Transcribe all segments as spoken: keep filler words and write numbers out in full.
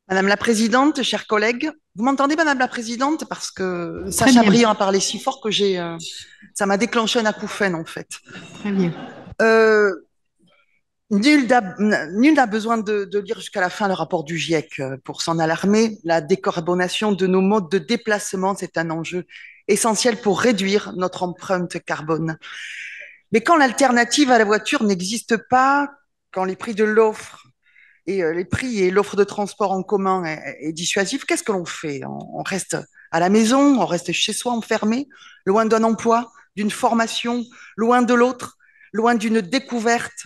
Madame la Présidente, chers collègues, vous m'entendez, Madame la Présidente? Parce que Très Sacha bien, Briand a parlé si fort que j'ai, euh, ça m'a déclenché un acouphène, en fait. très bien. Euh, nul n'a nul n'a besoin de, de lire jusqu'à la fin le rapport du GIEC euh, pour s'en alarmer. La décarbonation de nos modes de déplacement, c'est un enjeu essentiel pour réduire notre empreinte carbone. Mais quand l'alternative à la voiture n'existe pas, quand les prix de l'offre et euh, les prix et l'offre de transport en commun est, est dissuasif, qu'est-ce que l'on fait? On, on reste à la maison, on reste chez soi enfermé, loin d'un emploi, d'une formation, loin de l'autre, loin d'une découverte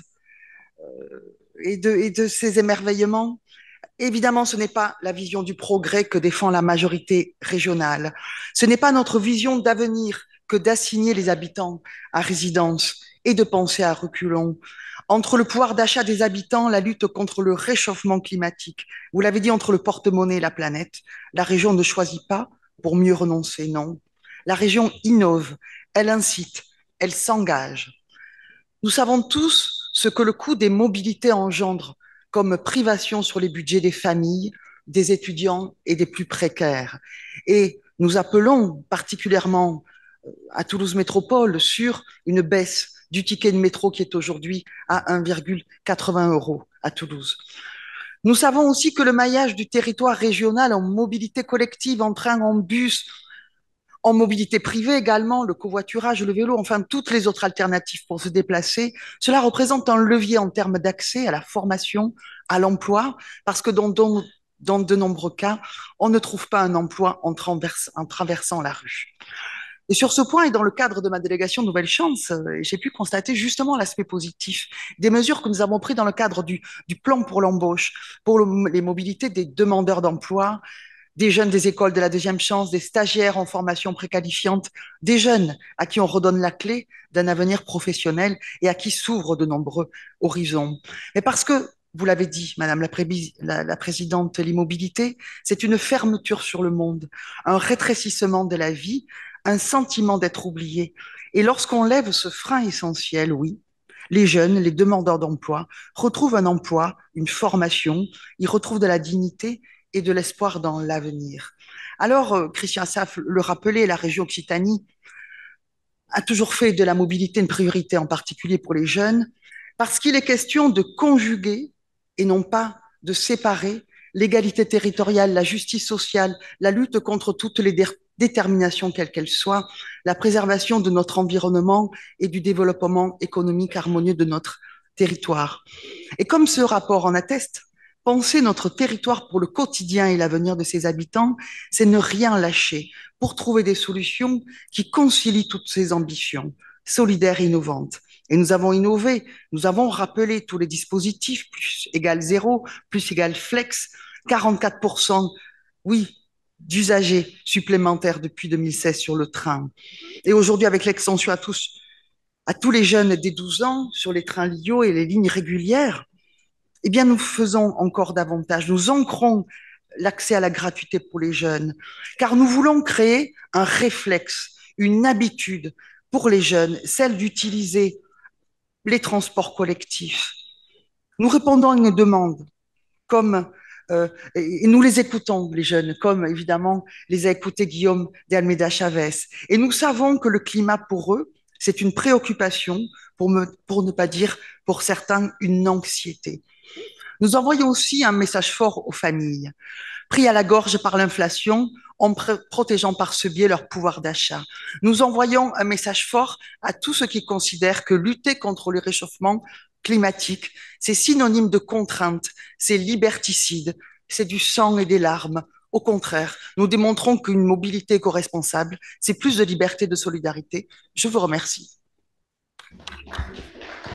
et de, et de ses émerveillements. Évidemment, ce n'est pas la vision du progrès que défend la majorité régionale. Ce n'est pas notre vision d'avenir que d'assigner les habitants à résidence et de penser à reculons. Entre le pouvoir d'achat des habitants, la lutte contre le réchauffement climatique, vous l'avez dit, entre le porte-monnaie et la planète, la région ne choisit pas pour mieux renoncer, non. La région innove, elle incite, elle s'engage. Nous savons tous ce que le coût des mobilités engendre comme privation sur les budgets des familles, des étudiants et des plus précaires. Et nous appelons particulièrement à Toulouse Métropole sur une baisse du ticket de métro qui est aujourd'hui à un virgule quatre-vingts euros à Toulouse. Nous savons aussi que le maillage du territoire régional en mobilité collective, en train, en bus, en mobilité privée également, le covoiturage, le vélo, enfin toutes les autres alternatives pour se déplacer, cela représente un levier en termes d'accès à la formation, à l'emploi, parce que dans, dans, dans de nombreux cas, on ne trouve pas un emploi en, traverse, en traversant la rue. Et sur ce point, et dans le cadre de ma délégation Nouvelle Chance, euh, j'ai pu constater justement l'aspect positif des mesures que nous avons prises dans le cadre du, du plan pour l'embauche, pour le, les mobilités des demandeurs d'emploi, des jeunes des écoles de la deuxième chance, des stagiaires en formation préqualifiante, des jeunes à qui on redonne la clé d'un avenir professionnel et à qui s'ouvrent de nombreux horizons. Et parce que, vous l'avez dit, Madame la, Pré la, la Présidente, l'immobilité, c'est une fermeture sur le monde, un rétrécissement de la vie, un sentiment d'être oublié. Et lorsqu'on lève ce frein essentiel, oui, les jeunes, les demandeurs d'emploi retrouvent un emploi, une formation, ils retrouvent de la dignité et de l'espoir dans l'avenir. Alors, euh, Christian Saff le rappelait, la région Occitanie a toujours fait de la mobilité une priorité, en particulier pour les jeunes, parce qu'il est question de conjuguer et non pas de séparer l'égalité territoriale, la justice sociale, la lutte contre toutes les dé déterminations, quelles qu'elles soient, la préservation de notre environnement et du développement économique harmonieux de notre territoire. Et comme ce rapport en atteste, penser notre territoire pour le quotidien et l'avenir de ses habitants, c'est ne rien lâcher pour trouver des solutions qui concilient toutes ces ambitions, solidaires et innovantes. Et nous avons innové, nous avons rappelé tous les dispositifs, plus égal zéro, plus égal flex, quarante-quatre pour cent, oui, d'usagers supplémentaires depuis deux mille seize sur le train. Et aujourd'hui, avec l'extension à tous, à tous les jeunes dès douze ans sur les trains Lio et les lignes régulières, eh bien, nous faisons encore davantage. Nous ancrons l'accès à la gratuité pour les jeunes, car nous voulons créer un réflexe, une habitude pour les jeunes, celle d'utiliser les transports collectifs. Nous répondons à une demande, comme euh, et nous les écoutons, les jeunes, comme évidemment les a écoutés Guillaume de Almeida Chavez. Et nous savons que le climat pour eux, c'est une préoccupation, pour, me, pour ne pas dire pour certains une anxiété. Nous envoyons aussi un message fort aux familles, pris à la gorge par l'inflation, en pr protégeant par ce biais leur pouvoir d'achat. Nous envoyons un message fort à tous ceux qui considèrent que lutter contre le réchauffement climatique, c'est synonyme de contrainte, c'est liberticide, c'est du sang et des larmes. Au contraire, nous démontrons qu'une mobilité éco-responsable, c'est plus de liberté et de solidarité. Je vous remercie.